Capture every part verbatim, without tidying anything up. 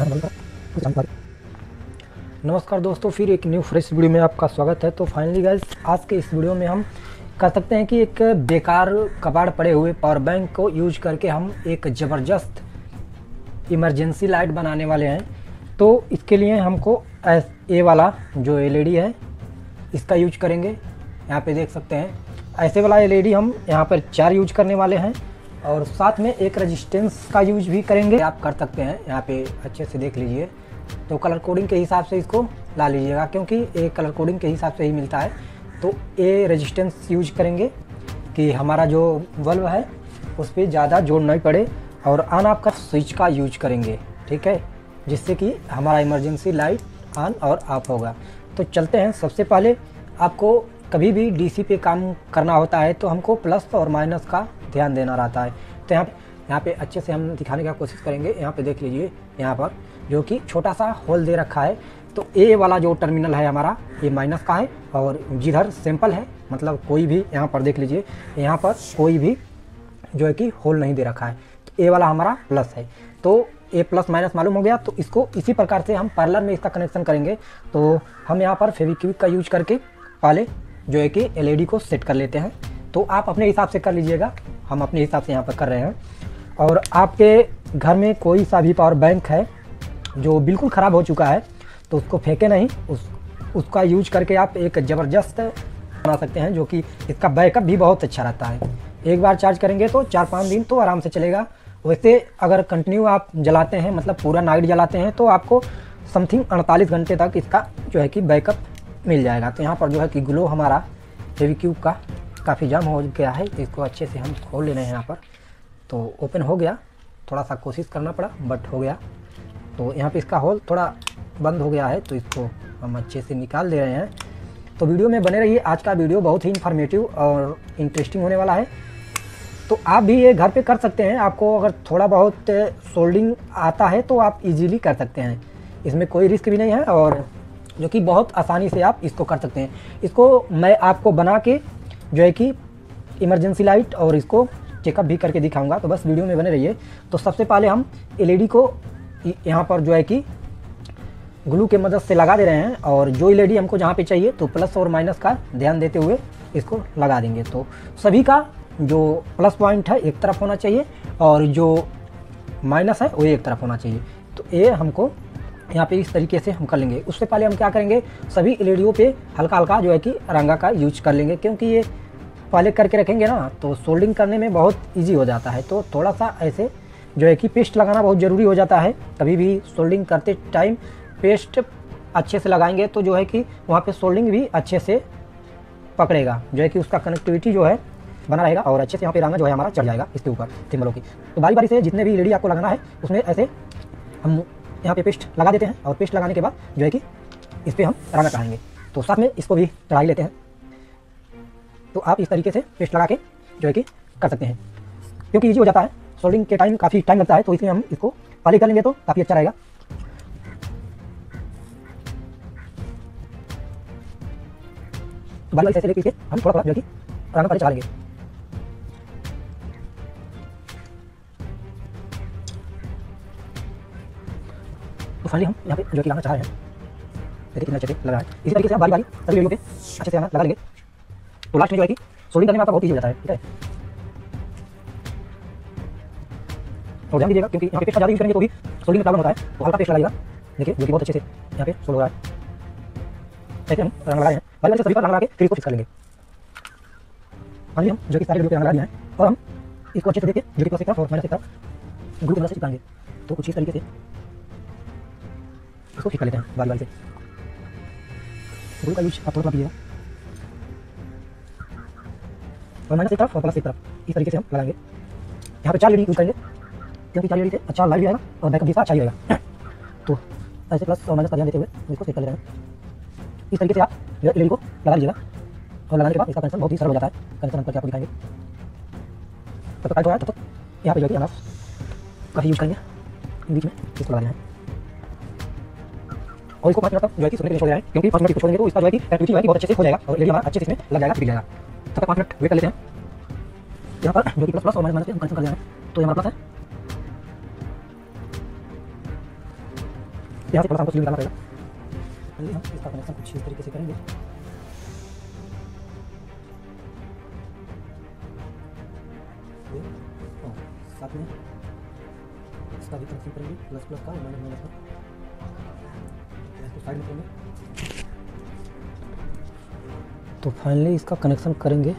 नमस्कार दोस्तों, फिर एक न्यू फ्रेश वीडियो में आपका स्वागत है। तो फाइनली गाइस, आज के इस वीडियो में हम कर सकते हैं कि एक बेकार कबाड़ पड़े हुए पावर बैंक को यूज करके हम एक ज़बरदस्त इमरजेंसी लाइट बनाने वाले हैं। तो इसके लिए हमको ए वाला जो एलईडी है इसका यूज करेंगे। यहाँ पे देख सकते हैं ऐसे वाला एलईडी हम यहाँ पर चार यूज करने वाले हैं और साथ में एक रेजिस्टेंस का यूज भी करेंगे। आप कर सकते हैं, यहाँ पे अच्छे से देख लीजिए। तो कलर कोडिंग के हिसाब से इसको ला लीजिएगा, क्योंकि ये कलर कोडिंग के हिसाब से ही मिलता है। तो ये रेजिस्टेंस यूज करेंगे कि हमारा जो बल्ब है उस पर ज़्यादा जोर नहीं पड़े, और ऑन ऑफ का स्विच का यूज करेंगे, ठीक है, जिससे कि हमारा इमरजेंसी लाइट ऑन और ऑफ होगा। तो चलते हैं। सबसे पहले आपको कभी भी डीसी पे काम करना होता है तो हमको प्लस और माइनस का ध्यान देना रहता है। तो यहाँ यहाँ पे अच्छे से हम दिखाने की कोशिश करेंगे। यहाँ पे देख लीजिए, यहाँ पर जो कि छोटा सा होल दे रखा है। तो ए वाला जो टर्मिनल है हमारा, ये माइनस का है, और जिधर सैंपल है, मतलब कोई भी यहाँ पर देख लीजिए, यहाँ पर कोई भी जो है कि होल नहीं दे रखा है। तो ए वाला हमारा प्लस है। तो ए प्लस माइनस मालूम हो गया। तो इसको इसी प्रकार से हम पैरेलल में इसका कनेक्शन करेंगे। तो हम यहाँ पर फेविक्विक का यूज करके पहले जो है कि एलईडी को सेट कर लेते हैं। तो आप अपने हिसाब से कर लीजिएगा, हम अपने हिसाब से यहाँ पर कर रहे हैं। और आपके घर में कोई सा भी पावर बैंक है जो बिल्कुल ख़राब हो चुका है तो उसको फेंके नहीं, उस उसका यूज करके आप एक ज़बरदस्त बना सकते हैं, जो कि इसका बैकअप भी बहुत अच्छा रहता है। एक बार चार्ज करेंगे तो चार पाँच दिन तो आराम से चलेगा। वैसे अगर कंटिन्यू आप जलाते हैं, मतलब पूरा नाइट जलाते हैं, तो आपको समथिंग अड़तालीस घंटे तक इसका जो है कि बैकअप मिल जाएगा। तो यहाँ पर जो है कि ग्लो हमारा फेविक्विक का काफ़ी जाम हो गया है। इसको अच्छे से हम खोल ले रहे हैं। यहाँ पर तो ओपन हो गया, थोड़ा सा कोशिश करना पड़ा बट हो गया। तो यहाँ पे इसका होल थोड़ा बंद हो गया है, तो इसको हम अच्छे से निकाल दे रहे हैं। तो वीडियो में बने रहिए, आज का वीडियो बहुत ही इन्फॉर्मेटिव और इंटरेस्टिंग होने वाला है। तो आप भी ये घर पे कर सकते हैं। आपको अगर थोड़ा बहुत सोल्डिंग आता है तो आप इजीली कर सकते हैं, इसमें कोई रिस्क भी नहीं है, और जो कि बहुत आसानी से आप इसको कर सकते हैं। इसको मैं आपको बना के जो है कि इमरजेंसी लाइट और इसको चेकअप भी करके दिखाऊंगा। तो बस वीडियो में बने रहिए। तो सबसे पहले हम एलईडी को यहाँ पर जो है कि ग्लू के मदद से लगा दे रहे हैं, और जो एलईडी हमको जहाँ पे चाहिए तो प्लस और माइनस का ध्यान देते हुए इसको लगा देंगे। तो सभी का जो प्लस पॉइंट है एक तरफ होना चाहिए और जो माइनस है वो एक तरफ होना चाहिए। तो ये हमको यहाँ पे इस तरीके से हम कर लेंगे। उससे पहले हम क्या करेंगे, सभी एलईडीओ पे हल्का हल्का जो है कि रंगा का यूज कर लेंगे, क्योंकि ये पहले करके रखेंगे ना तो सोल्डिंग करने में बहुत ईजी हो जाता है। तो थोड़ा सा ऐसे जो है कि पेस्ट लगाना बहुत ज़रूरी हो जाता है। कभी भी सोल्डिंग करते टाइम पेस्ट अच्छे से लगाएंगे तो जो है कि वहाँ पे सोल्डिंग भी अच्छे से पकड़ेगा, जो है कि उसका कनेक्टिविटी जो है बना रहेगा, और अच्छे से यहाँ पे रंगा जो है हमारा चढ़ जाएगा इसके ऊपर थिम्बलों की। तो बारी बारी से जितने भी एलईडी आपको लगाना है उसमें ऐसे हम यहाँ पे पेस्ट लगा देते हैं, और पेस्ट लगाने के बाद जो है कि इस पर हम रंगा चढ़ाएंगे। तो साथ में इसको भी चढ़ा लेते हैं। तो आप इस तरीके से पेस्ट लगा के जो है कि कर सकते हैं, क्योंकि ईजी हो जाता है। सोल्डिंग के टाइम काफ़ी टाइम लगता है, तो इसलिए हम इसको पहले कर लेंगे तो काफ़ी अच्छा रहेगा। बारी बारी से लेके हम थोड़ा थोड़ा जो है कि रंगा पहले चढ़ा लेंगे। तो फाइनली हम यहाँ पे जो कि लगाना चाह रहे हैं, देखिए कितना अच्छे से लगा है। इसी तरीके से आप बारी बारी सभी वीडियो पे अच्छे से लगा लेंगे। तो लास्ट में जो है कि सोल्डिंग करने में आपका बहुत ईजी हो जाता है, ठीक है। और ध्यान दीजिएगा, क्योंकि यहाँ पे पेस्ट ज़्यादा यूज करेंगे तो भी सोल्डिंग में प्रॉब्लम होता है। तो हल्का पेस्ट लगाइएगा, देखिए जो कि बहुत अच्छे से यहाँ पे सोल्ड हो रहा है। ऐसे हम रंग लगाए हैं, बारी बारी से सभी पर रंग लगा के फिर इसको फिक्स कर लेंगे। फाइनली हम जो कि सारे वीडियो पे रंग लगा दिए हैं, और हम इसको अच्छे से देखिए जो कि प्लस की तरफ और माइनस की तरफ ग्लू की मदद से चिपकाएंगे। तो कुछ इस तरीके से इसको फिक्स कर लेते हैं बारी बारी से। ग्लू का यूज आप थोड़ा कीजिएगा, और माइनस की तरफ और प्लस की तरफ इस तरीके से हम लगाएंगे। यहाँ पे चार एलईडी यूज करेंगे, क्योंकि चार एलईडी से अच्छा लाइट भी आएगा और बैकअप भी अच्छा ही रहेगा। तो ऐसे प्लस और माइनस का ध्यान देते हुए इसको सेट कर ले रहे हैं। इस तरीके से आप एलईडी को लगा लीजिएगा, और लगाने के बाद इसका कनेक्शन बहुत ही सरल हो जाता है। कनेक्शन हम करके आपको दिखाएंगे। तब तक टाइट हो रहा है, तब तक यहाँ पे जो है कि का यूज करेंगे, बीच में इसको लगाना है, और इसको पाँच मिनट तक जो है कि सोने के लिए छोड़ देना है, क्योंकि पाँच मिनट छोड़ेंगे तो इसका जो है कि एक्टिविटी जो है कि बहुत अच्छे से हो जाएगा, और एलईडी हमारा अच्छे से इसमें लग जाएगा, टिक जाएगा। तब तक पाँच मिनट वेट कर लेते हैं। यहाँ पर जो कि प्लस प्लस और माइनस माइनस से हम कनेक्शन कर देना है। तो यहाँ प्लस है, यहाँ से थोड़ा सा हमको निकालना पड़ेगा। हम इसका कनेक्शन कुछ इस तरीके से करेंगे। और साथ में इसका भी कनेक्शन करेंगे, प्लस प्लस का माइनस माइनस का। इसको साइड में करेंगे। तो फाइनली इसका कनेक्शन करेंगे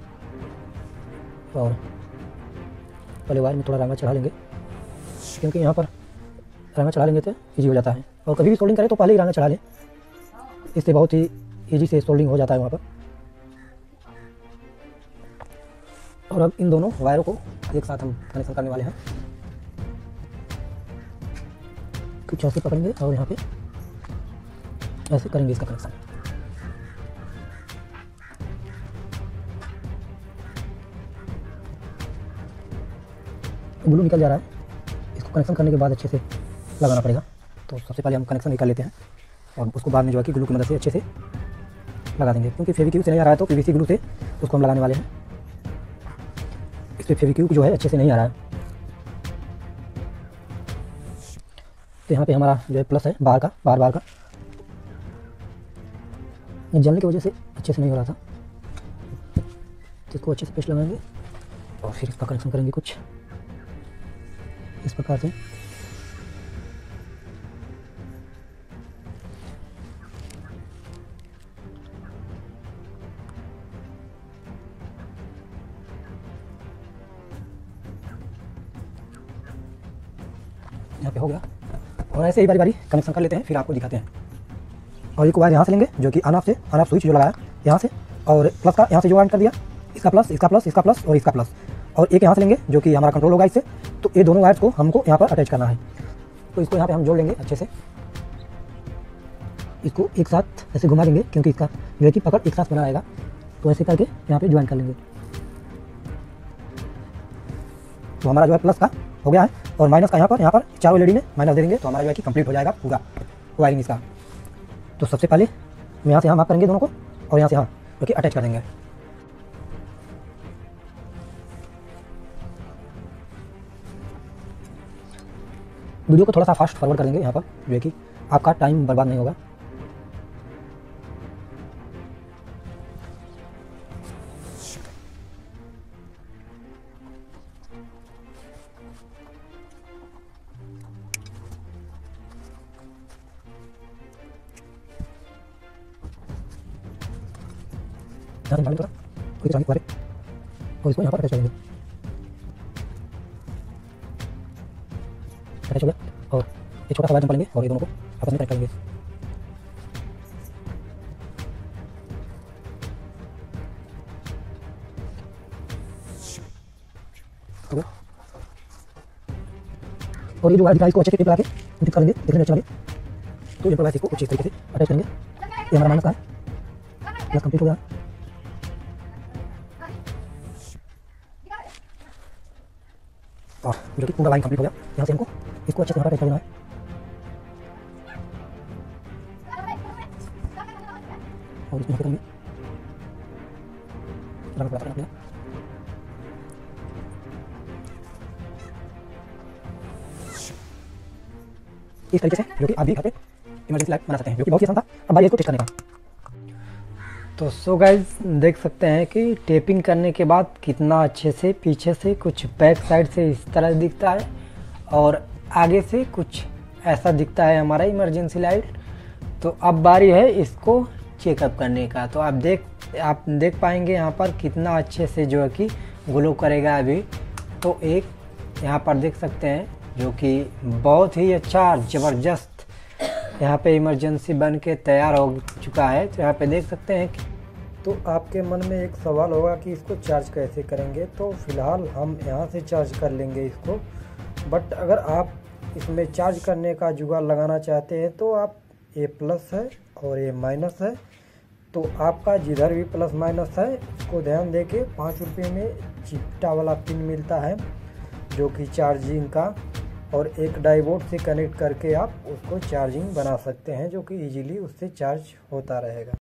और पहले वायर में थोड़ा रंगा चढ़ा लेंगे, क्योंकि यहाँ पर रंगा चढ़ा लेंगे तो ईजी हो जाता है। और कभी भी सोल्डिंग करें तो पहले ही रंगा चढ़ा लें, इससे बहुत ही ईजी से सोल्डिंग हो जाता है वहाँ पर। और अब इन दोनों वायरों को एक साथ हम कनेक्शन करने वाले हैं। कुछ ऐसे पकड़ेंगे और यहाँ पे ऐसे करेंगे इसका कनेक्शन। ग्लू निकल जा रहा है, इसको कनेक्शन करने के बाद अच्छे से लगाना पड़ेगा। तो सबसे पहले हम कनेक्शन निकाल लेते हैं और उसको बाद में जो है कि ग्लू की मदद से अच्छे से लगा देंगे, क्योंकि फेविक्विक से नहीं आ रहा है तो पीवीसी ग्लू से उसको हम लगाने वाले हैं। इस पर फेविक्विक जो है अच्छे से नहीं आ रहा है। तो यहाँ पे हमारा जो है प्लस है बाहर का, बाहर बाहर का ये जलने की वजह से अच्छे से नहीं हो रहा था। तो इसको अच्छे से पेस्ट लगाएंगे और फिर इसका कनेक्शन करेंगे कुछ इस प्रकार से। यहाँ पे हो गया और ऐसे ही बारी बारी कनेक्शन कर लेते हैं, फिर आपको दिखाते हैं। और एक वायर यहाँ से लेंगे जो कि ऑन ऑफ से, ऑन ऑफ स्विच जो लगाया यहाँ से, और प्लस का यहाँ से जो ऑन कर दिया, इसका प्लस, इसका प्लस, इसका प्लस और इसका प्लस, और एक यहाँ से लेंगे जो कि हमारा कंट्रोल होगा इससे। तो ये दोनों वायर्स को हमको यहाँ पर अटैच करना है। तो इसको यहाँ पे हम जोड़ लेंगे अच्छे से, इसको एक साथ ऐसे घुमा देंगे, क्योंकि इसका जो है कि पकड़ एक साथ बना रहेगा। तो ऐसे करके यहाँ पे ज्वाइन कर लेंगे। तो हमारा जो है प्लस का हो गया है और माइनस का यहाँ पर, यहाँ पर चारों एलईडी में माइनस दे देंगे तो हमारा जो है कि कंप्लीट हो जाएगा पूरा वायरिंग इसका। तो सबसे पहले हम यहाँ से यहाँ मार्क करेंगे दोनों को और यहाँ से यहाँ जो कि अटैच कर देंगे। वीडियो को थोड़ा सा फास्ट फॉरवर्ड कर देंगे यहाँ पर, जो है कि आपका टाइम बर्बाद नहीं होगा। यहाँ से थोड़ा कोई चलाने के और इसको यहाँ पर अटैच करेंगे। अटैच हो गया और एक छोटा सा वायर जंप लेंगे और ये दोनों को आपस में कनेक्ट करेंगे। हो गया। और ये जो वायर दिखा इसको अच्छे से टेप लगा के फिट कर लेंगे, देखने में अच्छा लगे। तो ये वायर इसको कुछ इस तरीके से अटैच करेंगे। ये हमारा माइनस का है, प्लस कंप्लीट हो गया। और जो कि पूरा लाइन कंप्लीट हो गया। यहाँ से हमको इसको अच्छे से यहाँ पर अटैच कर देना है। और इसको यहाँ पे करेंगे, रंग पूरा करना पड़ेगा। इस तरीके से जो कि आप भी घर पे इमरजेंसी लाइट बना सकते हैं, जो कि बहुत ही आसान था। अब बारी इसको टेस्ट करने का। तो सो गाइज देख सकते हैं कि टेपिंग करने के बाद कितना अच्छे से पीछे से कुछ बैक साइड से इस तरह दिखता है और आगे से कुछ ऐसा दिखता है हमारा इमरजेंसी लाइट। तो अब बारी है इसको चेकअप करने का। तो आप देख आप देख पाएंगे यहाँ पर कितना अच्छे से जो है कि ग्लो करेगा अभी। तो एक यहाँ पर देख सकते हैं जो कि बहुत ही अच्छा ज़बरदस्त यहाँ पे इमरजेंसी बन के तैयार हो चुका है। तो यहाँ पे देख सकते हैं कि तो आपके मन में एक सवाल होगा कि इसको चार्ज कैसे करेंगे। तो फिलहाल हम यहाँ से चार्ज कर लेंगे इसको, बट अगर आप इसमें चार्ज करने का जुगाड़ लगाना चाहते हैं तो आप ये प्लस है और ये माइनस है। तो आपका जिधर भी प्लस माइनस है उसको ध्यान दे के पाँच रुपये में चिपटा वाला पिन मिलता है जो कि चार्जिंग का, और एक डायोड से कनेक्ट करके आप उसको चार्जिंग बना सकते हैं जो कि इजीली उससे चार्ज होता रहेगा।